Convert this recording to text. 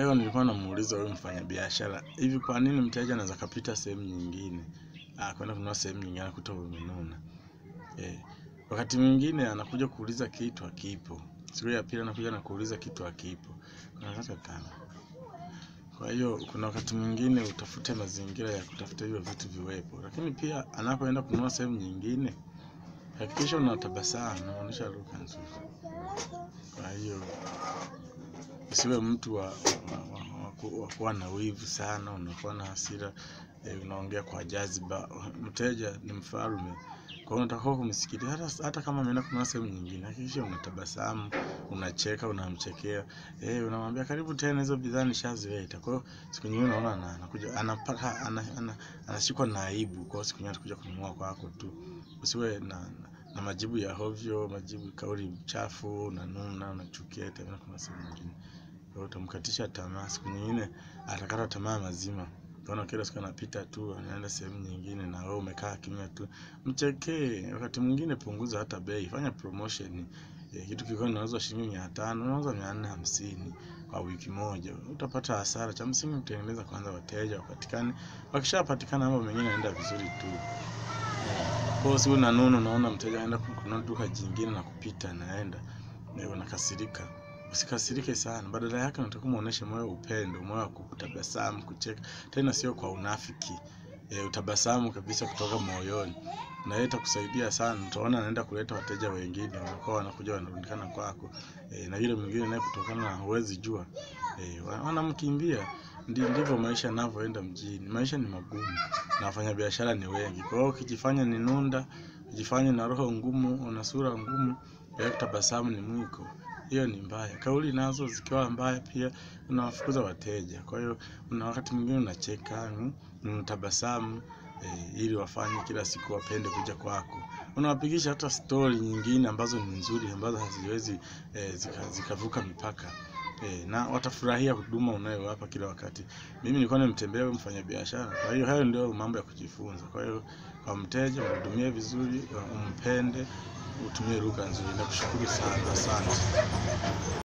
Leo nilikuwa namuuliza huyu mfanyabiashara, hivi kwa nini mteja anaweza kapita sehemu nyingine? Kwenda kununua sehemu nyingine anakuta umenuna. Wakati mwingine anakuja kuuliza kitu hakipo. Siku ya pili anakuja na kuuliza kitu hakipo. Unataka kama. Kwa hiyo kuna wakati mwingine utafute mazingira ya kutafuta hiyo vitu viwepo. Lakini pia anapoenda kununua sehemu nyingine, hakikisha unatabasamu, unaonyesha lugha nzuri. Kwa hiyo usiwe mtu wa kuwa na wivu sana, unakuwa na hasira, unaongea kwa jaziba. Mteja ni mfalme. Kwa hiyo unatakiwa kumsikilia hata kama ameenda kununua sehemu nyingine, hakikisha unatabasamu, unacheka, unamchekea. Unamwambia karibu tena, hizo bidhaa nishazileta. Kwa hiyo siku nyingine unaona anakuja anashikwa na aibu, kwa hiyo siku nyingine atakuja kununua kwako tu. Usiwe na majibu ya hovyo, majibu kauli chafu, unanuna, unachukia tena kuna sehemu nyingine. Kwa hiyo utamkatisha tamaa, siku nyingine atakata tamaa mazima. Unaona kila siku anapita tu, anaenda sehemu nyingine na wewe umekaa kimya tu. Mchekee, wakati mwingine punguza hata bei, fanya promotion. Kitu kilikuwa kinauzwa shilingi 500, unauza 450 kwa wiki moja. Utapata hasara. Cha msingi kutengeneza kwanza wateja wapatikane. Wakishapatikana mambo mengine yanaenda vizuri tu. Kwa hiyo siku unanuna, unaona mteja anaenda kununua duka jingine na kupita anaenda, unakasirika. Usikasirike sana, badala yake unataka muoneshe moyo upendo, moyo wa kutabasamu, kucheka, tena sio kwa unafiki. Utabasamu kabisa kutoka moyoni. Na yeye itakusaidia sana, utaona anaenda kuleta wateja wengine, wanakuwa wanakuja wanarundikana kwako. Na yule mwingine naye kutokana na huwezi jua, wanamkimbia. Ndivyo maisha yanavyoenda mjini. Maisha ni magumu na wafanyabiashara ni wengi. Kwa hiyo ukijifanya ni nunda, ukijifanya na roho ngumu, una sura ngumu, kutabasamu ni mwiko. Hiyo ni mbaya. Kauli nazo zikiwa mbaya pia unawafukuza wateja. Kwa hiyo una wakati mwingine unacheka, unatabasamu, ili wafanye kila siku wapende kuja kwako. Unawapigisha hata story nyingine ambazo ni nzuri, ambazo haziwezi zikavuka mipaka. Na watafurahia huduma unayowapa kila wakati. Mimi nilikuwa nimtembea mfanyabiashara. Kwa hiyo hayo ndio mambo ya kujifunza. Kwa hiyo kwa mteja mhudumie vizuri, umpende, utumie lugha nzuri. Nakushukuru sana, asante.